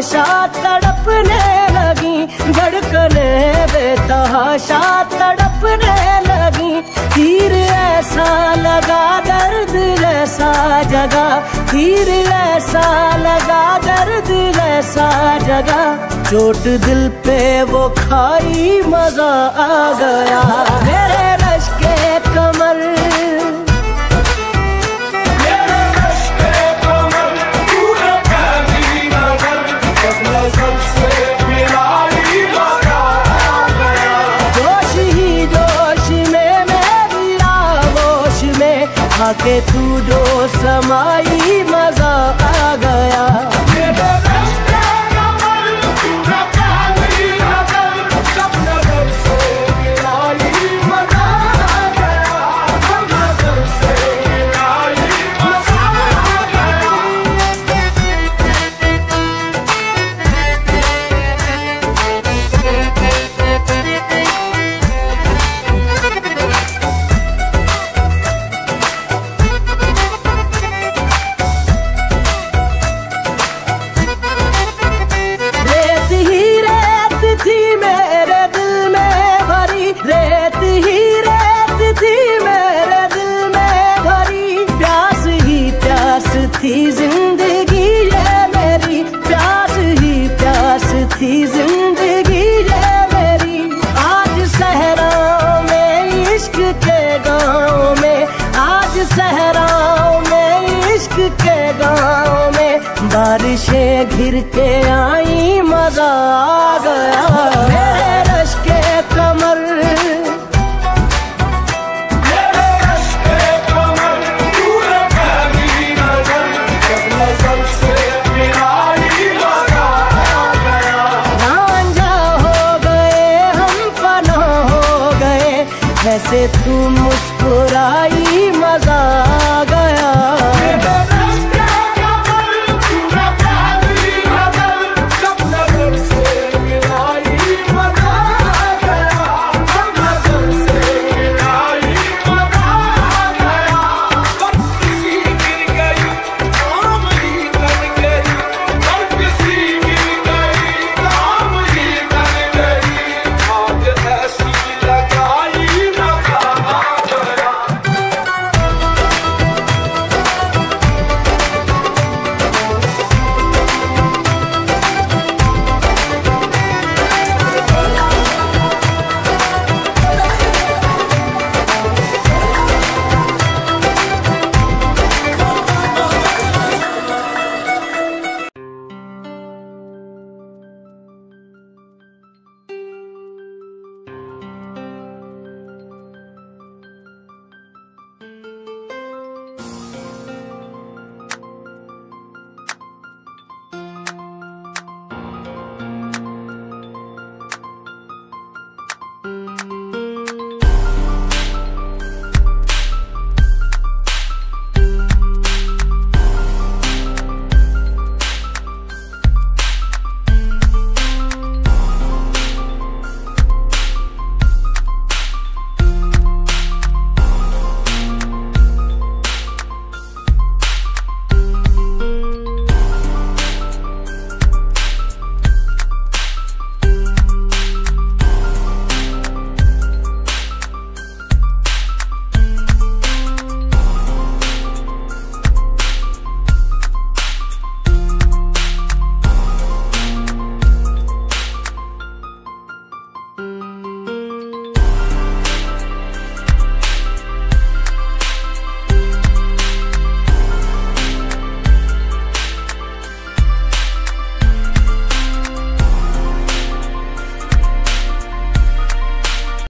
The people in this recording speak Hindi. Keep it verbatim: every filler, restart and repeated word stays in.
बेतहाशा तड़पने लगी, धड़कने बेतहाशा तड़पने लगी। तीर ऐसा लगा दर्द ऐसा जगा, तीर ऐसा लगा दर्द ऐसा जगा। चोट दिल पे वो खाई मजा आ गया। मेरे रश के कमर, जोश ही जोश में मेरी आगोश में आके तू जो समाई मजा आ गया। रेत ही रेत थी मेरे दिल में भरी, प्यास ही प्यास थी जिंदगी ये मेरी, प्यास ही प्यास थी जिंदगी ये मेरी। आज सहराओं में इश्क के गाँव में, आज सहराओं में इश्क के गाँव में बारिशें घिर के आई मजा आ गया। मेरे रश के कमर, ऐसे तू मुस्कुराई मजा आ गया।